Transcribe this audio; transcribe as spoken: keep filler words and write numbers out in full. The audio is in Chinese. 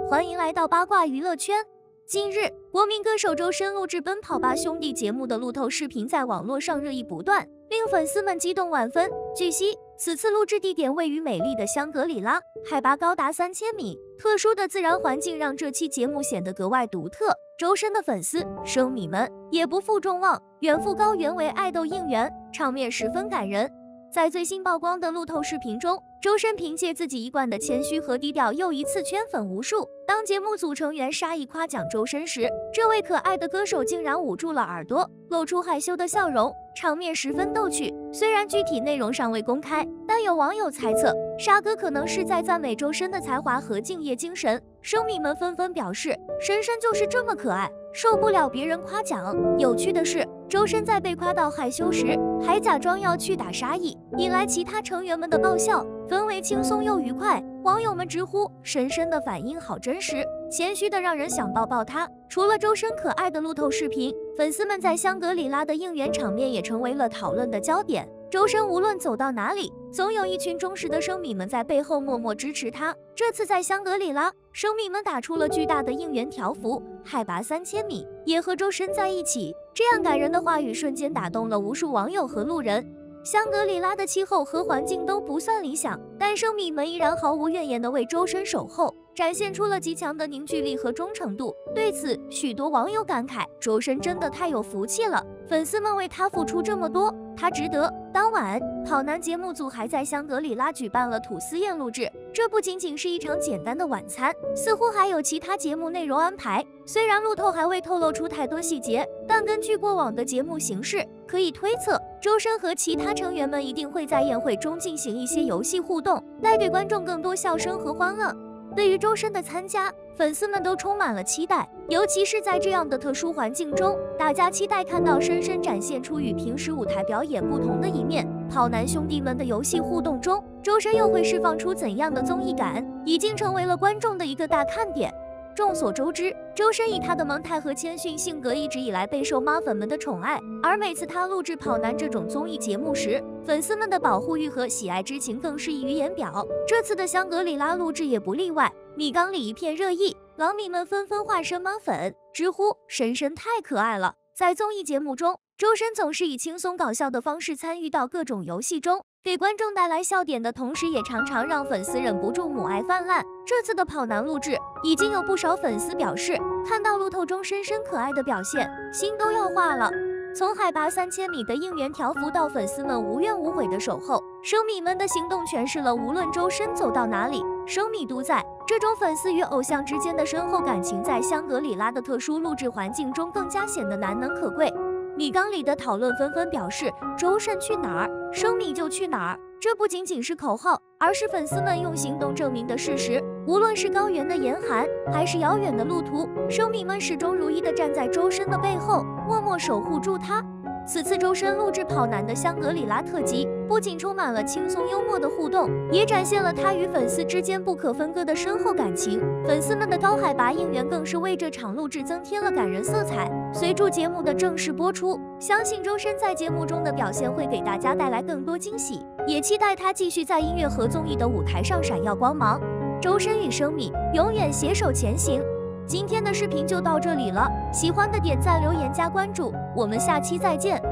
欢迎来到八卦娱乐圈。近日，国民歌手周深录制《奔跑吧兄弟》节目的路透视频在网络上热议不断，令粉丝们激动万分。据悉，此次录制地点位于美丽的香格里拉，海拔高达三千米，特殊的自然环境让这期节目显得格外独特。周深的粉丝、生迷们也不负众望，远赴高原为爱豆应援，场面十分感人。在最新曝光的路透视频中，周深凭借自己一贯的谦虚和低调，又一次圈粉无数。当节目组成员沙溢夸奖周深时，这位可爱的歌手竟然捂住了耳朵，露出害羞的笑容，场面十分逗趣。虽然具体内容尚未公开，但有网友猜测，沙哥可能是在赞美周深的才华和敬业精神。生迷们纷纷表示，深深就是这么可爱，受不了别人夸奖。有趣的是，周深在被夸到害羞时，还假装要去打沙溢，引来其他成员们的爆笑，氛围轻松又愉快。网友们直呼深深的反应好真实，谦虚的让人想抱抱他。除了周深可爱的路透视频，粉丝们在香格里拉的应援场面也成为了讨论的焦点。周深无论走到哪里，总有一群忠实的生迷们在背后默默支持他。这次在香格里拉，生迷们打出了巨大的应援条幅，海拔三千米，也和周深在一起。这样感人的话语瞬间打动了无数网友和路人。香格里拉的气候和环境都不算理想，但生迷们依然毫无怨言地为周深守候，展现出了极强的凝聚力和忠诚度。对此，许多网友感慨，周深真的太有福气了，粉丝们为他付出这么多，他值得。当晚，跑男节目组还在香格里拉举办了吐司宴录制，这不仅仅是一场简单的晚餐，似乎还有其他节目内容安排。虽然路透还未透露出太多细节，但根据过往的节目形式，可以推测周深和其他成员们一定会在宴会中进行一些游戏互动，带给观众更多笑声和欢乐。对于周深的参加，粉丝们都充满了期待，尤其是在这样的特殊环境中，大家期待看到深深展现出与平时舞台表演不同的一面。跑男兄弟们的游戏互动中，周深又会释放出怎样的综艺感，已经成为了观众的一个大看点。众所周知，周深以他的萌态和谦逊性格一直以来备受妈粉们的宠爱，而每次他录制跑男这种综艺节目时，粉丝们的保护欲和喜爱之情更是溢于言表。这次的香格里拉录制也不例外，米缸里一片热议，狼迷们纷纷化身妈粉，直呼深深太可爱了。在综艺节目中，周深总是以轻松搞笑的方式参与到各种游戏中，给观众带来笑点的同时，也常常让粉丝忍不住母爱泛滥。这次的跑男录制，已经有不少粉丝表示，看到路透中深深可爱的表现，心都要化了。从海拔三千米的应援条幅到粉丝们无怨无悔的守候，生迷们的行动诠释了无论周深走到哪里，生迷都在。这种粉丝与偶像之间的深厚感情，在香格里拉的特殊录制环境中更加显得难能可贵。米缸里的讨论纷纷表示，周深去哪儿，生米就去哪儿。这不仅仅是口号，而是粉丝们用行动证明的事实。无论是高原的严寒，还是遥远的路途，生米们始终如一地站在周深的背后，默默守护住他。此次周深录制跑男的香格里拉特辑，不仅充满了轻松幽默的互动，也展现了他与粉丝之间不可分割的深厚感情。粉丝们的高海拔应援更是为这场录制增添了感人色彩。随着节目的正式播出，相信周深在节目中的表现会给大家带来更多惊喜，也期待他继续在音乐和综艺的舞台上闪耀光芒。周深与生米永远携手前行。今天的视频就到这里了，喜欢的点赞、留言、加关注，我们下期再见。